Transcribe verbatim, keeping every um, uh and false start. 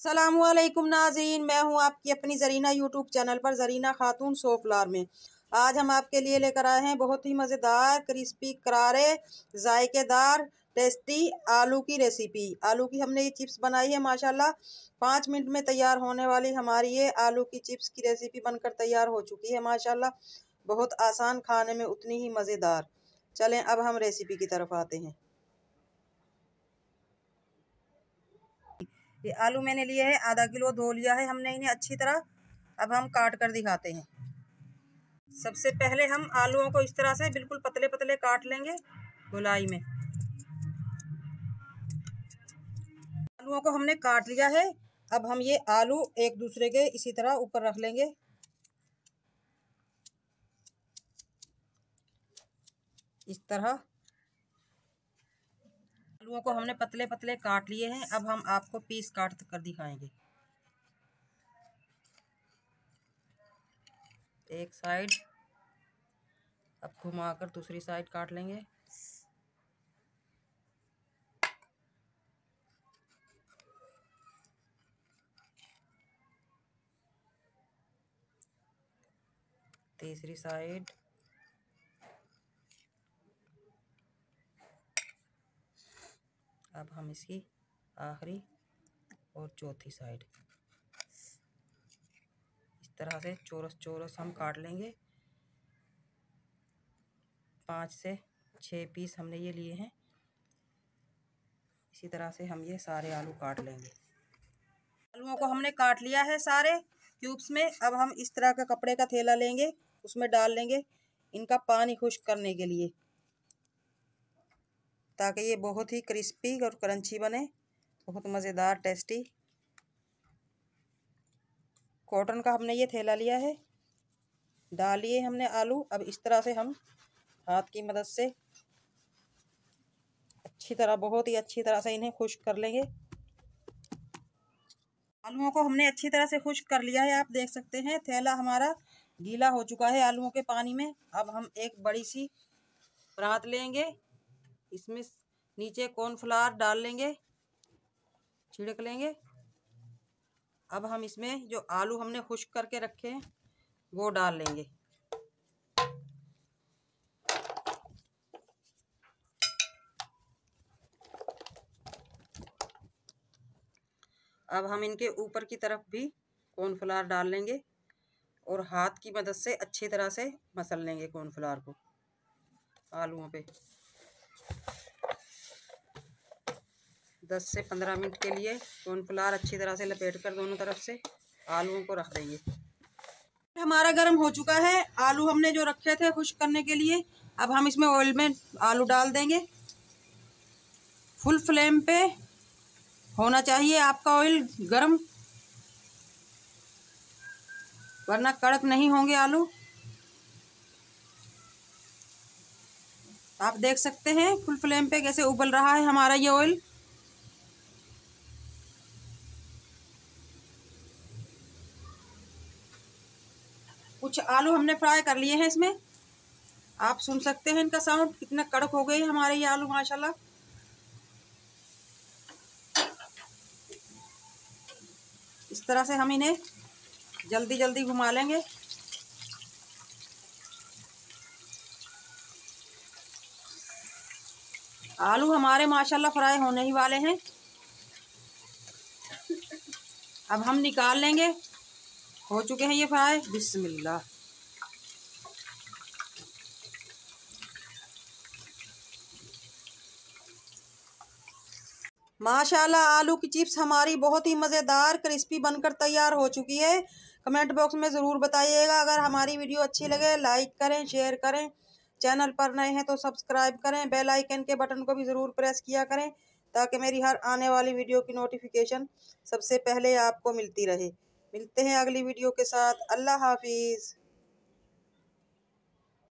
अस्सलामुअलैकुम नाज़रीन, मैं हूं आपकी अपनी ज़रीना यूट्यूब चैनल पर ज़रीना खातून सोफलार में। आज हम आपके लिए लेकर आए हैं बहुत ही मज़ेदार, क्रिस्पी, करारे, जायकेदार, टेस्टी आलू की रेसिपी। आलू की हमने ये चिप्स बनाई है माशाल्लाह। पाँच मिनट में तैयार होने वाली हमारी ये आलू की चिप्स की रेसिपी बनकर तैयार हो चुकी है माशाल्लाह। बहुत आसान, खाने में उतनी ही मज़ेदार। चलें अब हम रेसिपी की तरफ आते हैं। ये आलू मैंने लिए है, आधा किलो धो लिया है हमने इन्हें अच्छी तरह। अब हम काट कर दिखाते हैं। सबसे पहले हम आलूओं को इस तरह से बिल्कुल पतले पतले काट लेंगे गोलाई में। आलूओं को हमने काट लिया है। अब हम ये आलू एक दूसरे के इसी तरह ऊपर रख लेंगे। इस तरह आलूओं को हमने पतले पतले काट लिए हैं। अब हम आपको पीस काट कर दिखाएंगे। एक साइड, अब घुमाकर दूसरी साइड काट लेंगे। तीसरी साइड, अब हम इसकी आखिरी और चौथी साइड इस तरह से चौरस चौरस हम काट लेंगे। पाँच से छः पीस हमने ये लिए हैं। इसी तरह से हम ये सारे आलू काट लेंगे। आलूओं को हमने काट लिया है सारे क्यूब्स में। अब हम इस तरह का कपड़े का थैला लेंगे, उसमें डाल लेंगे इनका पानी खुश्क करने के लिए, ताकि ये बहुत ही क्रिस्पी और क्रंची बने, बहुत मज़ेदार टेस्टी। कॉटन का हमने ये थैला लिया है। डालिए हमने आलू। अब इस तरह से हम हाथ की मदद से अच्छी तरह, बहुत ही अच्छी तरह से इन्हें खुश्क कर लेंगे। आलूओं को हमने अच्छी तरह से खुश्क कर लिया है। आप देख सकते हैं थैला हमारा गीला हो चुका है आलूओं के पानी में। अब हम एक बड़ी सी परात लेंगे, इसमें नीचे कॉर्नफ्लावर डाल लेंगे, छिड़क लेंगे। अब हम इसमें जो आलू हमने खुश्क करके रखे हैं वो डाल लेंगे। अब हम इनके ऊपर की तरफ भी कॉर्नफ्लावर डाल लेंगे और हाथ की मदद से अच्छी तरह से मसल लेंगे कॉर्नफ्लावर को आलूओं पे। दस से पंद्रह मिनट के लिए कॉर्नफ्लावर अच्छी तरह से लपेट कर दोनों तरफ से आलूओं को रख देंगे। हमारा गर्म हो चुका है। आलू हमने जो रखे थे खुश्क करने के लिए, अब हम इसमें ऑयल में आलू डाल देंगे। फुल फ्लेम पे होना चाहिए आपका ऑयल गरम, वरना कड़क नहीं होंगे आलू। आप देख सकते हैं फुल फ्लेम पे कैसे उबल रहा है हमारा ये ऑयल। कुछ आलू हमने फ्राई कर लिए हैं इसमें। आप सुन सकते हैं इनका साउंड, कितना कड़क हो गए हमारे ये आलू माशाल्लाह। इस तरह से हम इन्हें जल्दी जल्दी घुमा लेंगे। आलू हमारे माशाल्लाह फ्राई होने ही वाले हैं। अब हम निकाल लेंगे। हो चुके हैं ये फ्राई। बिस्मिल्लाह। माशाल्लाह आलू की चिप्स हमारी बहुत ही मज़ेदार क्रिस्पी बनकर तैयार हो चुकी है। कमेंट बॉक्स में ज़रूर बताइएगा। अगर हमारी वीडियो अच्छी लगे लाइक करें, शेयर करें। चैनल पर नए हैं तो सब्सक्राइब करें। बेल आइकन के बटन को भी ज़रूर प्रेस किया करें, ताकि मेरी हर आने वाली वीडियो की नोटिफिकेशन सबसे पहले आपको मिलती रहे। मिलते हैं अगली वीडियो के साथ। अल्लाह हाफिज़।